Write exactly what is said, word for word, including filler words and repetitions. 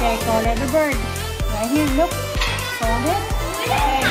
Okay, color the bird. Right here, look. Hold it.